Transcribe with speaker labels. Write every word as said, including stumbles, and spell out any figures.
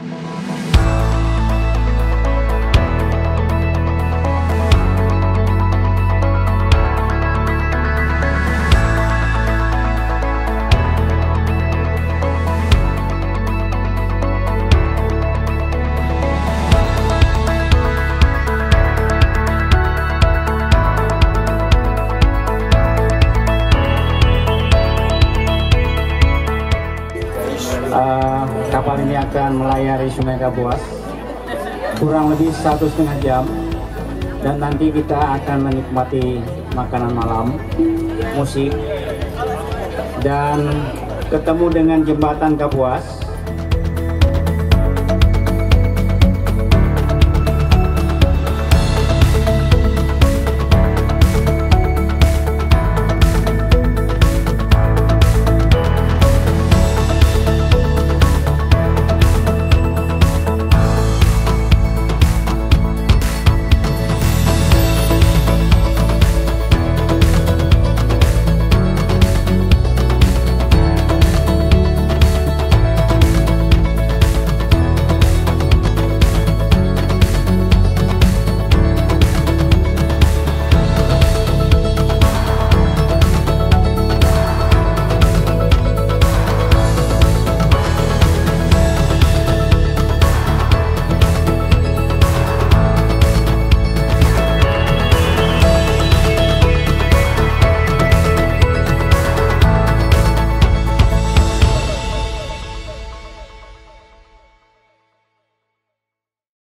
Speaker 1: Uh, kapal ini akan melayari Sungai Kapuas kurang lebih satu setengah jam, dan nanti kita akan menikmati makanan malam, musik, dan ketemu dengan jembatan Kapuas.